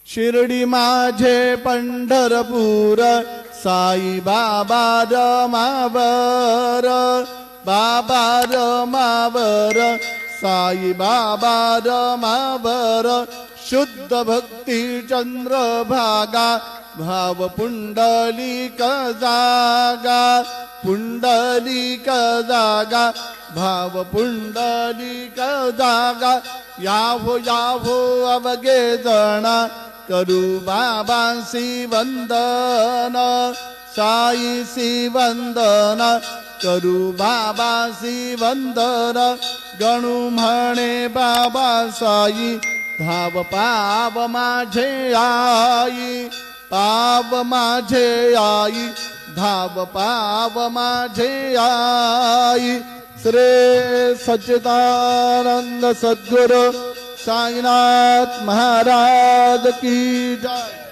शिर्डी माझे पंढरपूर साई बाबा रमावर बाबा रमावर साई बाबा रमावर शुद्ध भक्ती चंद्रभागा भाव पुंडलिक जागा पुंडलिक जागा भाव पुंडलिक जागा यावो यावो अवगे जना करू बाबांसी वंदन साईसी वंदन करू बाबांसी वंदन गणू म्हणे बाबा साई धाव पाव माझे आई पाव माझे आई धाव पाव माझे आई श्री सच्चिदानंद सद्गुरु साईनाथ महाराज की जय।